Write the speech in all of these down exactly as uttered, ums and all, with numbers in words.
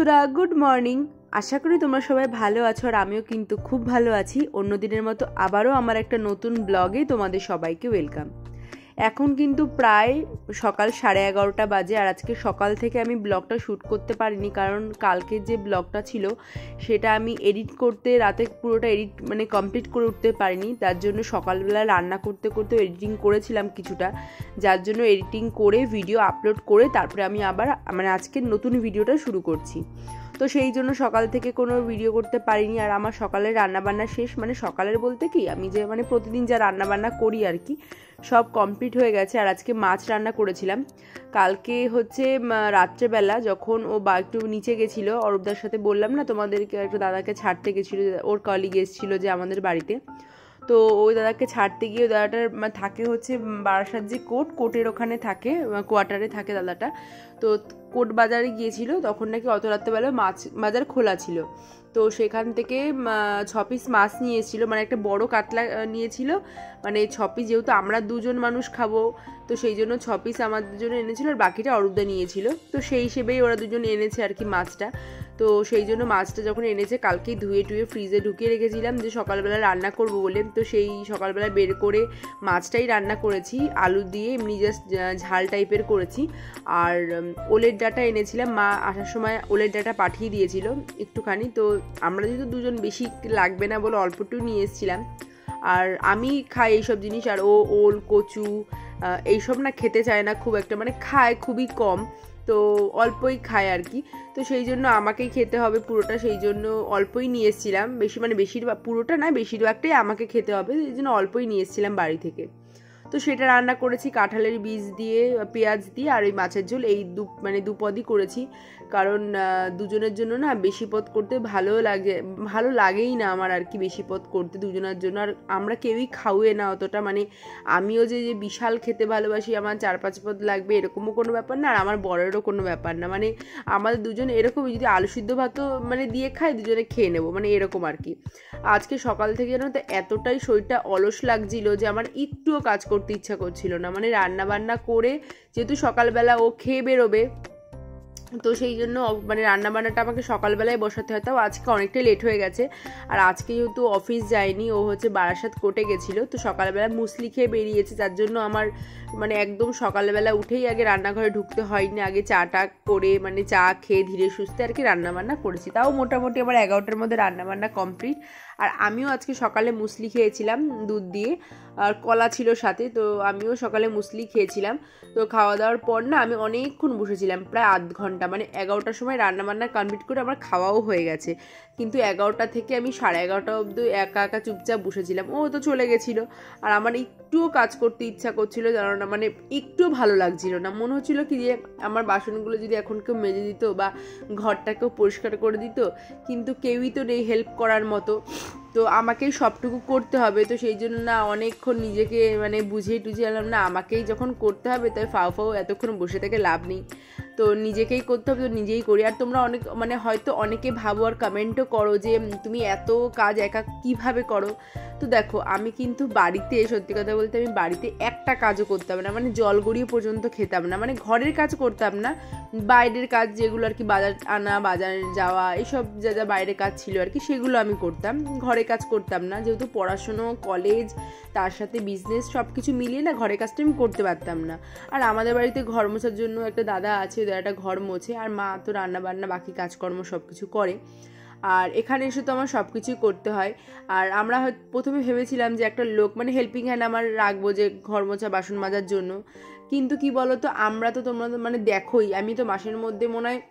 বন্ধুরা good morning. আশা করি তোমরা সবাই ভালো আছো আর আমিও কিন্তু খুব ভালো আছি। অন্য দিনের মতো আবারও আমার একটা নতুন ব্লগে তোমাদের সবাইকে ওয়েলকাম। এখন কিন্তু প্রায় সকাল সাড়ে এগারোটা বাজে আর আজকে সকাল থেকে আমি ব্লগটা শ্যুট করতে পারিনি, কারণ কালকে যে ব্লগটা ছিল সেটা আমি এডিট করতে রাতে পুরোটা এডিট মানে কমপ্লিট করে উঠতে পারিনি। তার জন্য সকালবেলা রান্না করতে করতে এডিটিং করেছিলাম কিছুটা, যার জন্য এডিটিং করে ভিডিও আপলোড করে তারপরে আমি আবার মানে আজকের নতুন ভিডিওটা শুরু করছি। তো সেই জন্য সকাল থেকে কোনো ভিডিও করতে পারিনি। আর আমার সকালের রান্নাবান্না শেষ, মানে সকালের বলতে কি আমি যে মানে প্রতিদিন যা রান্নাবান্না করি আর কি সব কমপ্লিট হয়ে গেছে। আর আজকে মাছ রান্না করেছিলাম। কালকে হচ্ছে রাত্রেবেলা যখন ও বা একটু নিচে গেছিলো, অরূপদার সাথে বললাম না তোমাদেরকে, একটু দাদাকে ছাড়তে গেছিলো, ওর কলিগ এসেছিলো যে আমাদের বাড়িতে। তো ওই দাদাকে ছাড়তে গিয়ে ওই দাদাটার থাকে হচ্ছে বারাসাত যে কোর্ট কোর্টের ওখানে থাকে, কোয়ার্টারে থাকে দাদাটা। তো কোর্ট বাজারে গিয়েছিল, তখন নাকি অত রাত্রেবেলা মাছ বাজার খোলা ছিল। তো সেখান থেকে ছ পিস মাছ নিয়ে এসেছিলো, মানে একটা বড় কাতলা নিয়েছিল, মানে ছ পিস যেহেতু আমরা দুজন মানুষ খাবো তো সেই জন্য ছ পিস আমাদের জন্য এনেছিল আর বাকিটা অরূপদা নিয়েছিল। তো সেই হিসেবেই ওরা দুজন এনেছে আর কি মাছটা। তো সেই জন্য মাছটা যখন এনেছে কালকেই ধুয়ে টুয়ে ফ্রিজে ঢুকিয়ে রেখেছিলাম যে সকালবেলা রান্না করবো বলে। তো সেই সকালবেলা বের করে মাছটাই রান্না করেছি, আলু দিয়ে এমনি জাস্ট ঝাল টাইপের করেছি। আর ওলের ডাঁটা এনেছিলাম, মা আসার সময় ওলের ডাঁটা পাঠিয়ে দিয়েছিল একটুখানি। তো আমরা যেহেতু দুজন বেশি লাগবে না বলে অল্পটু নিয়ে এসেছিলাম। আর আমি খাই এইসব জিনিস, আর ও ওল কচু এইসব না খেতে চায় না খুব একটা, মানে খায় খুবই কম, তো অল্পই খায় আর কি। তো সেই জন্য আমাকেই খেতে হবে পুরোটা, সেই জন্য অল্পই নিয়ে এসেছিলাম, বেশি মানে বেশিরভাগ পুরোটা না বেশিরভাগটাই আমাকে খেতে হবে, সেই জন্য অল্পই নিয়ে এসেছিলাম বাড়ি থেকে। তো সেটা রান্না করেছি কাঁঠালের বীজ দিয়ে, পেঁয়াজ দিয়ে, আর ওই মাছের ঝোল এই দু মানে দু পদই করেছি। কারণ দুজনের জন্য না বেশি পদ করতে ভালো লাগে ভালো লাগেই না আমার আর কি, বেশি পদ করতে দুজনের জন্য। আর আমরা কেউই খাওয়ে না অতটা, মানে আমিও যে যে বিশাল খেতে ভালোবাসি আমার চার পাঁচ পদ লাগবে এরকমও কোনো ব্যাপার না, আর আমার বড়েরও কোনো ব্যাপার না। মানে আমাদের দুজন এরকমই, যদি আলু সিদ্ধ ভাতও মানে দিয়ে খাই দুজনে খেয়ে নেবো, মানে এরকম আর কি। আজকে সকাল থেকে যেন তো এতটাই শরীরটা অলস লাগছিল যে আমার একটুও কাজ করতে ইচ্ছা করছিল না। মানে রান্না বান্না করে যেহেতু সকালবেলা ও খেয়ে বেরোবে, তো সেই জন্য মানে রান্নাবান্নাটা আমাকে সকালবেলায় বসাতে হয়। তাও আজকে অনেকটাই লেট হয়ে গেছে। আর আজকে যেহেতু অফিস যায়নি, ও হচ্ছে বারাসাত কোর্টে গেছিলো, তো সকালবেলা মুসলি খেয়ে বেরিয়েছে, যার জন্য আমার মানে একদম সকালবেলা উঠেই আগে রান্নাঘরে ঢুকতে হয়নি, আগে চাটা করে মানে চা খেয়ে ধীরে সুস্থে আর কি রান্নাবান্না করেছি। তাও মোটামুটি আমার এগারোটার মধ্যে রান্নাবান্না কমপ্লিট। আর আমিও আজকে সকালে মুসলি খেয়েছিলাম দুধ দিয়ে, আর কলা ছিল সাথে, তো আমিও সকালে মুসলি খেয়েছিলাম। তো খাওয়া দাওয়ার পর না আমি অনেকক্ষণ বসেছিলাম, প্রায় আধ ঘন্টা, মানে এগারোটার সময় রান্নাবান্না কমপ্লিট করে আমার খাওয়াও হয়ে গেছে। কিন্তু এগারোটা থেকে আমি সাড়ে এগারোটা অবধি একা একা চুপচাপ বসেছিলাম, ও তো চলে গেছিলো। আর আমার একটুও কাজ করতে ইচ্ছা করছিল জানো না, মানে একটুও ভালো লাগছিল না। মনে হচ্ছিলো কি যে আমার বাসনগুলো যদি এখন কেউ মেজে দিত বা ঘরটাকেও পরিষ্কার করে দিত, কিন্তু কেউই তো নেই হেল্প করার মতো, তো আমাকেই সবটুকু করতে হবে। তো সেই জন্য না অনেকক্ষণ নিজেকে মানে বুঝিয়ে টুঝিয়ে এলাম, না আমাকেই যখন করতে হবে তাই ফাও ফাও এতক্ষণ বসে থেকে লাভ নেই, তো নিজেকেই করতে হবে, তো নিজেই করি। আর তোমরা অনেক মানে হয়তো অনেকে ভাবো আর কমেন্টও করো যে তুমি এত কাজ একা কিভাবে করো। তো দেখো আমি কিন্তু বাড়িতে সত্যি কথা বলতে আমি বাড়িতে একটা কাজও করতাম না, মানে জল গড়িয়ে পর্যন্ত খেতাম না, মানে ঘরের কাজ করতাম না, বাইরের কাজ যেগুলো আর কি বাজার আনা বাজার যাওয়া এইসব যা যা বাইরের কাজ ছিল আর কি সেগুলো আমি করতাম, ঘরের কাজ করতাম না। যেহেতু পড়াশুনো কলেজ তার সাথে বিজনেস সব কিছু মিলিয়ে না ঘরের কাজটা আমি করতে পারতাম না। আর আমাদের বাড়িতে ঘর মোছার জন্য একটা দাদা আছে, দাদাটা ঘর মোছে, আর মা তো রান্না বান্না বাকি কাজকর্ম সব কিছু করে। আর এখানে এসে তো আমার সব কিছুই করতে হয়। আর আমরা হয়তো প্রথমে ভেবেছিলাম যে একটা লোক মানে হেল্পিং হ্যান্ড আমার রাখবো যে ঘর মোছা বাসন মাজার জন্য, কিন্তু কি বলো তো আমরা তো তোমরা তো মানে দেখোই আমি তো মাসের মধ্যে মনে হয়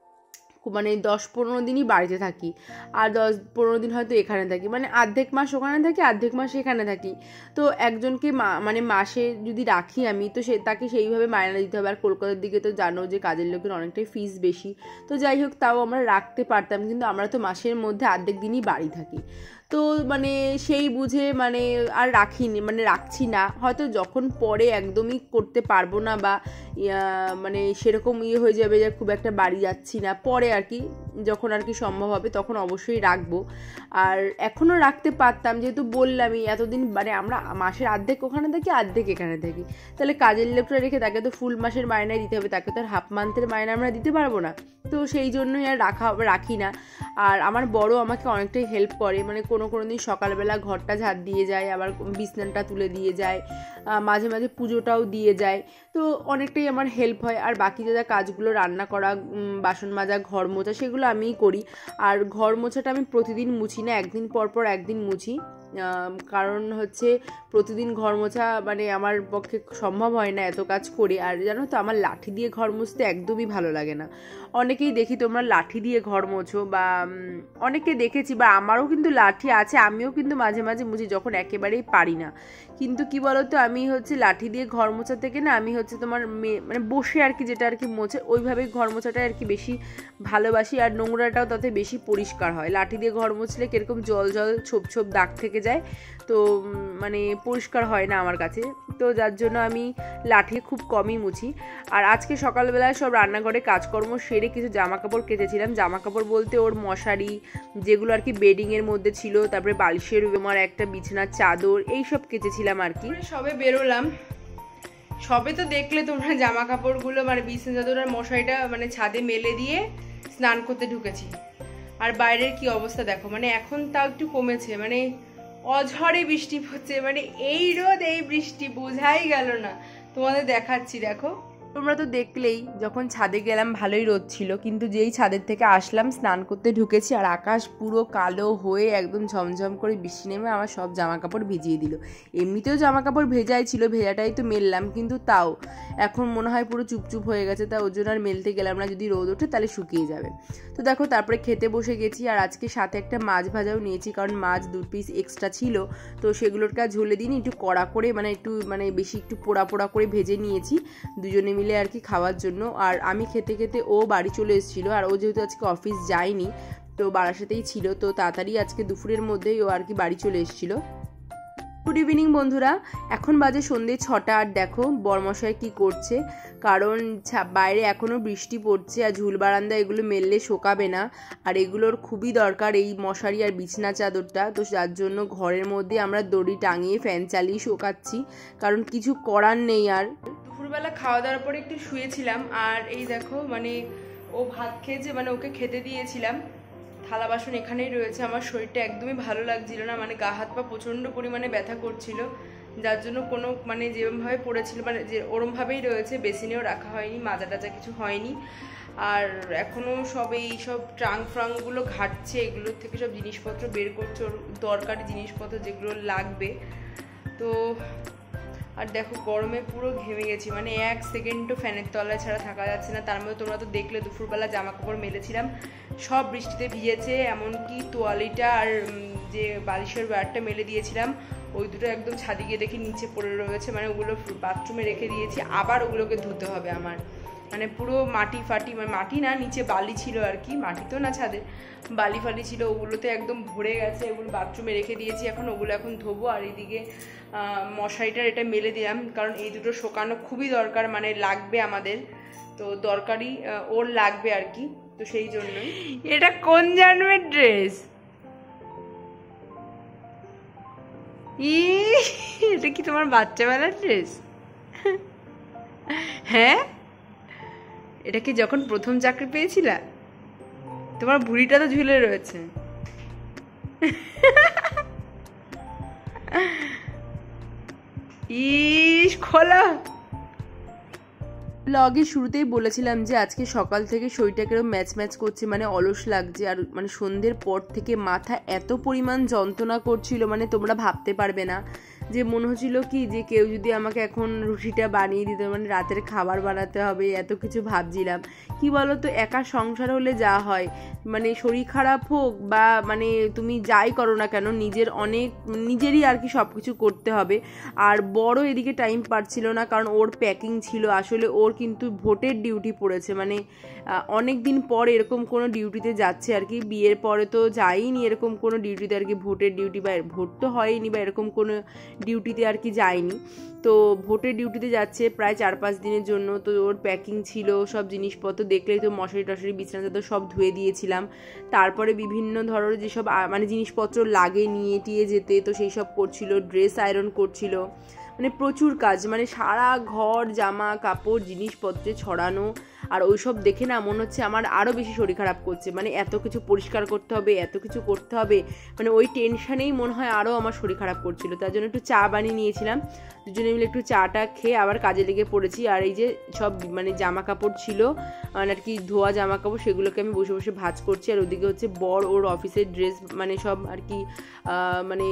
মানে দশ পনেরো দিনই বাড়িতে থাকি, আর দশ পনেরো দিন হয়তো এখানে থাকি, মানে অর্ধেক মাস ওখানে থাকি অর্ধেক মাস এখানে থাকি। তো একজনকে মানে মাসে যদি রাখি আমি, তো সে তাকে সেইভাবে মায়না দিতে হবে। আর কলকাতার দিকে তো জানো যে কাজের লোকের অনেকটাই ফিস বেশি, তো যাই হোক তাও আমরা রাখতে পারতাম, কিন্তু আমরা তো মাসের মধ্যে অর্ধেক দিনই বাড়ি থাকি। তো মানে সেই বুঝে মানে আর রাখিনি, মানে রাখছি না। হয়তো যখন পরে একদমই করতে পারবো না বা মানে সেরকম ইয়ে হয়ে যাবে যে খুব একটা বাড়ি যাচ্ছি না, পরে আর কি যখন আর কি সম্ভব হবে তখন অবশ্যই রাখবো। আর এখনও রাখতে পারতাম, যেহেতু বললামই এতদিন মানে আমরা মাসের অর্ধেক ওখানে থাকি অর্ধেক এখানে থাকি, তাহলে কাজের লোকটা রেখে তাকে তো ফুল মাসের মায়নায় দিতে হবে, তাকে তো আর হাফ মান্থের মায়না আমরা দিতে পারবো না। তো সেই জন্যই আর রাখা রাখি না। আর আমার বড় আমাকে অনেকটাই হেল্প করে, মানে কোনো কোনো দিন সকালবেলা ঘরটা ঝাড় দিয়ে যায়, আবার বিছনাটা তুলে দিয়ে যায়, মাঝে মাঝে পুজোটাও দিয়ে যায়, তো অনেকটাই আমার হেল্প হয়। আর বাকি যা যা কাজগুলো রান্না করা, বাসন মাজা, ঘর মোছা, সেগুলো আমিই করি। আর ঘর মোছাটা আমি প্রতিদিন মুছি না, একদিন পর পর একদিন মুছি, কারণ হচ্ছে প্রতিদিন ঘর মোছা মানে আমার পক্ষে সম্ভব হয় না এত কাজ করে। আর জানো তো আমার লাঠি দিয়ে ঘর মুছতে একদমই ভালো লাগে না। অনেকেই দেখি তোমরা লাঠি দিয়ে ঘর মোছো, বা অনেকে দেখেছি, বা আমারও কিন্তু লাঠি আছে, আমিও কিন্তু মাঝে মাঝে মুছি যখন একেবারেই পারি না। কিন্তু কি বলতো, আমি হচ্ছে লাঠি দিয়ে ঘর মোছা থেকে না, আমি হচ্ছে তোমার মানে বসে আর কি যেটা আর কি মোছে, ওইভাবেই ঘর মোছাটা আর কি বেশি ভালোবাসি। আর নোংরাটাও তাতে বেশি পরিষ্কার হয়। লাঠি দিয়ে ঘর মুছলে কিরকম জল জল ছোপ ছোপ দাগ থেকে যায়, তো মানে পরিষ্কার হয় না আমার কাছে, তো যার জন্য আমি লাঠি খুব কমই মুছি। আর আজকে সকালবেলায় সব রান্নাঘরে কাজকর্ম সেরে কিছু জামা কাপড় কেচেছিলাম। জামা কাপড় বলতে ওর মশারি যেগুলো আর কি বেডিংয়ের মধ্যে ছিল, তারপরে বালিশের আমার একটা বিছানার চাদর, এইসব কেচেছিলাম আর কি। সবে বেরোলাম, সবে তো দেখলে তোমরা জামা কাপড়গুলো মানে বিছানা চাদর আর মশারিটা মানে ছাদে মেলে দিয়ে স্নান করতে ঢুকেছি। আর বাইরের কি অবস্থা দেখো, মানে এখন তাও একটু কমেছে, মানে অঝরে বৃষ্টি পড়ছে, মানে এই রোদ এই বৃষ্টি বোঝাই গেল না। তোমাদের দেখাচ্ছি, দেখো তোমরা তো দেখলেই, যখন ছাদে গেলাম ভালোই রোদ ছিল, কিন্তু যেই ছাদের থেকে আসলাম স্নান করতে ঢুকেছি আর আকাশ পুরো কালো হয়ে একদম ঝমঝম করে বৃষ্টি নেমে আমার সব জামা কাপড় ভিজিয়ে দিল। এমনিতেও জামা কাপড় ভেজাই ছিল, ভেজাটাই তো মেললাম, কিন্তু তাও এখন মনে হয় পুরো চুপচুপ হয়ে গেছে, তা ওর জন্য আর মেলতে গেলাম না, যদি রোদ ওঠে তাহলে শুকিয়ে যাবে। তো দেখো তারপরে খেতে বসে গেছি। আর আজকে সাথে একটা মাছ ভাজাও নিয়েছি, কারণ মাছ দু পিস এক্সট্রা ছিল, তো সেগুলোর কাজ ঝোলে দিন একটু কড়া করে, মানে একটু মানে বেশি একটু পোড়া পোড়া করে ভেজে নিয়েছি দুজনে মিলে আর কি খাওয়ার জন্য। আর আমি খেতে খেতে ও বাড়ি চলে এসেছিলো, আর ও যেহেতু আজকে অফিস যায়নি তো বারাসাতেই ছিল, তো তাড়াতাড়ি আজকে দুপুরের মধ্যেই ও আর কি বাড়ি চলে এসেছিলো। গুড ইভিনিং বন্ধুরা, এখন বাজে সন্ধ্যে ছটা। আর দেখো বরমশাই কি করছে, কারণ বাইরে এখনও বৃষ্টি পড়ছে আর ঝুল বারান্দা এগুলো মেললে শোকাবে না, আর এগুলোর খুবই দরকার এই মশারি আর বিছনা চাদরটা, তো যার জন্য ঘরের মধ্যে আমরা দড়ি টাঙিয়ে ফ্যান চালিয়ে শোকাচ্ছি, কারণ কিছু করার নেই। আর দুপুরবেলা খাওয়া দাওয়ার পরে একটু শুয়েছিলাম, আর এই দেখো মানে ও ভাত খেয়েছে, মানে ওকে খেতে দিয়েছিলাম, থালা বাসন এখানেই রয়েছে। আমার শরীরটা একদমই ভালো লাগছিল না, মানে গা হাত পা প্রচণ্ড পরিমাণে ব্যথা করছিল, যার জন্য কোনো মানে যেরমভাবে পড়েছিল মানে যে ওরমভাবেই রয়েছে, বেসিনেও রাখা হয়নি, মাজা টাজা কিছু হয়নি। আর এখনও সব এই সব ট্রাঙ্ক ফ্রাঙ্কগুলো ঘাটছে, এগুলোর থেকে সব জিনিসপত্র বের করছে, ওর দরকারি জিনিসপত্র যেগুলো লাগবে। তো আর দেখো গরমে পুরো ঘেমে গেছি, মানে এক সেকেন্ডও ফ্যানের তলায় ছাড়া থাকা যাচ্ছে না। তার মধ্যে তোমরা তো দেখলে দুপুরবেলা জামা কাপড় মেলেছিলাম, সব বৃষ্টিতে ভিজেছে, এমনকি তোয়ালিটা আর যে বালিশের ব্যাগটা মেলে দিয়েছিলাম ওই দুটো একদম ছাদে গিয়ে দেখি নিচে পড়ে রয়েছে, মানে ওগুলো বাথরুমে রেখে দিয়েছি, আবার ওগুলোকে ধুতে হবে আমার, মানে পুরো মাটি ফাটি, মানে মাটি না নিচে বালি ছিল আর কি, মাটি তো না ছাদে বালি ফালি ছিল, ওগুলোতে একদম ভরে গেছে, ওগুলো বাথরুমে রেখে দিয়েছি, এখন ওগুলো এখন ধোবো। আর এইদিকে মশারিটার এটা মেলে দিলাম, কারণ এই দুটো শোকানো খুবই দরকার, মানে লাগবে আমাদের, তো দরকারি ওর লাগবে আর কি, তো সেই জন্যই। এটা কোন জন্মের ড্রেস? ই এটা কি তোমার বাচ্চাবেলার ড্রেস? হ্যাঁ, এটা কি যখন প্রথম চাকরি পেয়েছিলা? তোমার ভুঁড়িটা তো ঝুলে রয়েছে। ইস খোলা। ব্লগের শুরুতেই বলেছিলাম যে আজকে সকাল থেকে শরীরটা কিরকম ম্যাচ ম্যাচ করছে, মানে অলস লাগছে, আর মানে সন্ধ্যের পর থেকে মাথা এত পরিমাণ যন্ত্রণা করছিল, মানে তোমরা ভাবতে পারবে না। যে মনে হচ্ছিল কি যে কেউ যদি আমাকে এখন রুটিটা বানিয়ে দিত, মানে রাতের খাবার বানাতে হবে, এত কিছু ভাবছিলাম। কি বলো তো, একা সংসার হলে যা হয়, মানে শরীর খারাপ হোক বা মানে তুমি যাই করো না কেন, নিজের অনেক নিজেরই আর কি সব কিছু করতে হবে। আর বড় এদিকে টাইম পাচ্ছিল না, কারণ ওর প্যাকিং ছিল। আসলে ওর কিন্তু ভোটের ডিউটি পড়েছে, মানে অনেক দিন পর এরকম কোনো ডিউটিতে যাচ্ছে আর কি। বিয়ের পরে তো যাইনি এরকম কোনো ডিউটিতে আর কি, ভোটের ডিউটি বা ভোট তো হয়নি বা এরকম কোনো ডিউটিতে আর কি যায়নি। তো ভোটের ডিউটিতে যাচ্ছে প্রায় চার পাঁচ দিনের জন্য। তো ওর প্যাকিং ছিল, সব জিনিসপত্র দেখলেই তো মশারি টশারি বিছানা চাদর সব ধুয়ে দিয়েছিলাম। তারপরে বিভিন্ন ধরনের যেসব মানে জিনিসপত্র লাগে নিয়ে টিয়ে যেতে, তো সেই সব করছিল, ড্রেস আয়রন করছিল, মানে প্রচুর কাজ, মানে সারা ঘর জামা কাপড় জিনিসপত্রে ছড়ানো। আর ওইসব দেখে না মনে হচ্ছে আমার আরও বেশি শরীর খারাপ করছে, মানে এত কিছু পরিষ্কার করতে হবে, এত কিছু করতে হবে, মানে ওই টেনশানেই মনে হয় আরও আমার শরীর খারাপ করছিল। তার জন্য একটু চা বানিয়ে নিয়েছিলাম, দুজনে মিলে একটু চাটা খেয়ে আবার কাজে লেগে পড়েছি। আর এই যে সব মানে জামা কাপড় ছিল আর কি, ধোয়া জামা কাপড়, সেগুলোকে আমি বসে বসে ভাঁজ করছি। আর ওদিকে হচ্ছে বর ওর অফিসের ড্রেস মানে সব আর কি মানে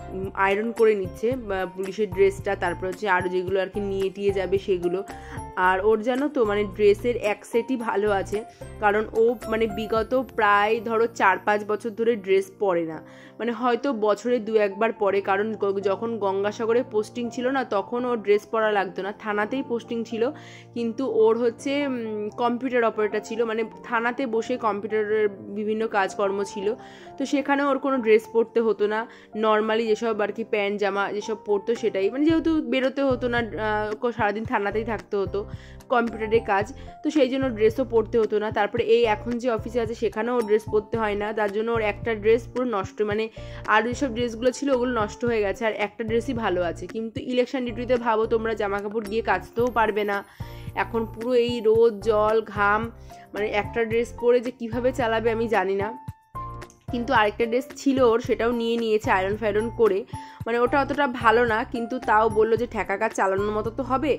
আয়রন করে নিচ্ছে, পুলিশের ড্রেসটা, তারপর হচ্ছে আরও যেগুলো আর কি নিয়ে টিয়ে যাবে সেগুলো। আর ওর জানো তো মানে ড্রেসের এক সেটই ভালো আছে, কারণ ও মানে বিগত প্রায় ধরো চার পাঁচ বছর ধরে ড্রেস পরে না, মানে হয়তো বছরে দু একবার পরে। কারণ যখন গঙ্গাসাগরে পোস্টিং ছিল না, তখন ওর ড্রেস পরা লাগতো না, থানাতেই পোস্টিং ছিল, কিন্তু ওর হচ্ছে কম্পিউটার অপারেটর ছিল, মানে থানাতে বসে কম্পিউটারের বিভিন্ন কাজকর্ম ছিল। তো সেখানে ওর কোনো ড্রেস পরতে হতো না, নর্মালি যেসব আর কি প্যান্ট জামা যেসব পরতো সেটাই, মানে যেহেতু বেরোতে হতো না, সারাদিন থানাতেই থাকতে হতো, কম্পিউটারের কাজ, তো সেই জন্য ড্রেসও পরতে হতো না। তারপরে এই এখন যে অফিসে আছে সেখানেও ড্রেস পরতে হয় না, তার জন্য ওর একটা ড্রেস পুরো নষ্ট, মানে আর যেসব ড্রেসগুলো ছিল ওগুলো নষ্ট হয়ে গেছে, আর একটা ড্রেসই ভালো আছে। কিন্তু ইলেকশন ডিউটিতে ভাবো তোমরা জামা কাপড় গিয়ে কাচতেও পারবে না, এখন পুরো এই রোদ জল ঘাম, মানে একটা ড্রেস পরে যে কিভাবে চালাবে আমি জানি না। কিন্তু আরেকটা ড্রেস ছিল ওর, সেটাও নিয়ে নিয়েছে আয়রন ফায়রন করে, মানে ওটা অতটা ভালো না, কিন্তু তাও বললো যে ঠেকা কাজ চালানোর মতো তো হবে,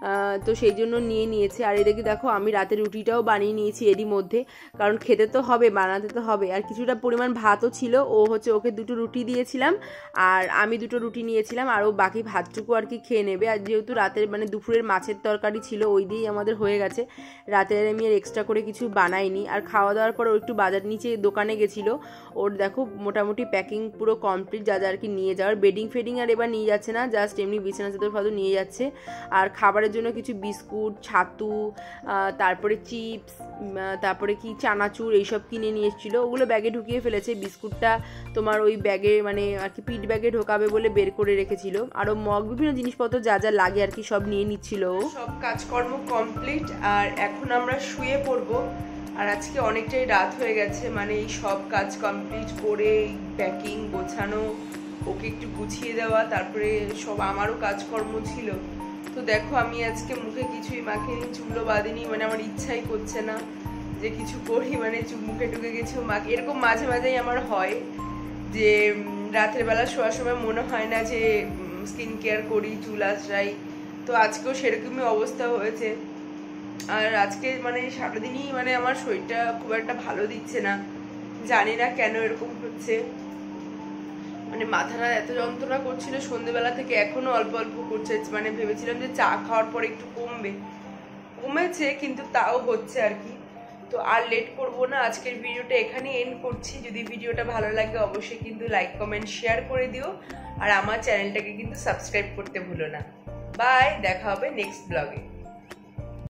তো সেই জন্য নিয়ে নিয়েছে। আর এদিকে দেখো আমি রাতে রুটিটাও বানিয়ে নিয়েছি এরই মধ্যে, কারণ খেতে তো হবে, বানাতে তো হবে। আর কিছুটা পরিমাণ ভাতও ছিল, ও হচ্ছে ওকে দুটো রুটি দিয়েছিলাম আর আমি দুটো রুটি নিয়েছিলাম, আর ও বাকি ভাতটুকু আর কি খেয়ে নেবে। আর যেহেতু রাতের মানে দুপুরের মাছের তরকারি ছিল, ওই দিয়েই আমাদের হয়ে গেছে, রাতে আমি আর এক্সট্রা করে কিছু বানাইনি। আর খাওয়া দাওয়ার পর ও একটু বাজার নিচে দোকানে গেছিলো, ওর দেখো মোটামুটি প্যাকিং পুরো কমপ্লিট, যা যা আর কি নিয়ে যাওয়ার, বেডিং ফেডিং আর এবার নিয়ে যাচ্ছে না, জাস্ট এমনি বিছানা চাদর ফাদর নিয়ে যাচ্ছে। আর খাবারের জন্য কিছু বিস্কুট, ছাতু, তারপরে চিপস, তারপরে কি চানাচুর এইসব কিনে নিয়ে এসেছিলো, ওগুলো ব্যাগে ঢুকিয়ে ফেলেছে। বিস্কুটটা তোমার ওই ব্যাগে মানে আর কি পিঠ ব্যাগে ঢোকাবে বলে বের করে রেখেছিল। আরও মগ বিভিন্ন জিনিসপত্র যা যা লাগে আর কি সব নিয়ে নিচ্ছিল। সব কাজকর্ম কমপ্লিট, আর এখন আমরা শুয়ে পড়বো। আর আজকে অনেকটাই রাত হয়ে গেছে, মানে এই সব কাজ কমপ্লিট করে প্যাকিং গোছানো, ওকে একটু গুছিয়ে দেওয়া, তারপরে সব আমারও কাজকর্ম ছিল। তো দেখো আমি আজকে মুখে কিছুই মাখিনি, চুলও বাঁধিনি, মানে আমার ইচ্ছাই করছে না যে কিছু করি, মানে মুখে টুকে কিছু মাখি। এরকম মাঝে মাঝেই আমার হয় যে রাতের বেলা শোয়ার সময় মনে হয় না যে স্কিন কেয়ার করি, চুল আঁচড়াই, তো আজকেও সেরকমই অবস্থা হয়েছে। আর আজকে মানে সারাদিনই মানে আমার শরীরটা খুব একটা ভালো দিচ্ছে না, জানি না কেন এরকম হচ্ছে, মানে মাথাটা এত যন্ত্রণা করছিল সন্ধ্যেবেলা থেকে, এখনো অল্প অল্প করছে। মানে ভেবেছিলাম যে চা খাওয়ার পরে একটু কমবে, কমেছে কিন্তু তাও হচ্ছে আর কি। তো আর লেট করবো না, আজকের ভিডিওটা এখানে এন্ড করছি। যদি ভিডিওটা ভালো লাগে অবশ্যই কিন্তু লাইক কমেন্ট শেয়ার করে দিও, আর আমার চ্যানেলটাকে কিন্তু সাবস্ক্রাইব করতে ভুলো না। বাই, দেখা হবে নেক্সট ব্লগে।